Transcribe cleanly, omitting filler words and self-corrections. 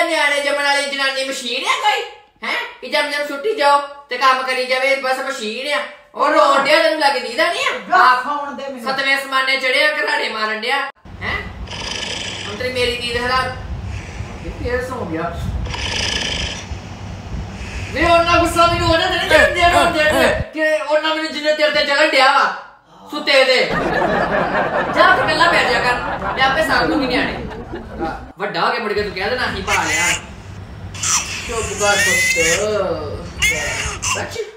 न्याणे जमन वाली जनानी मशीन है कोई है कि जब जब छुट्टी जाओ ते काम करी जावे बस मशीन है और रोन दिया तेन लग दीदा नहीं है आप सतवें आसमाने चढ़िया घराड़े मारन दिया हैं हम तेरी मेरी नींद हराम फिर सो गया वे ओना गुस्सा भी हो ना तेरे दे कि ओना मैंने जिन्ने तेरे ते चढ़न दिया वा सुते दे जा के गल्ला बैठ जा कर मैं आपे साथ लूंगी न्याणे ਵੱਡਾ ਹੋ ਕੇ ਮੁੜ ਕੇ ਤੂੰ ਕਹਿ ਦੇਣਾ ਅਸੀਂ ਪਾ ਲਿਆ ਚੁੱਪ ਕਰ ਪੁੱਤ ਸੱਚ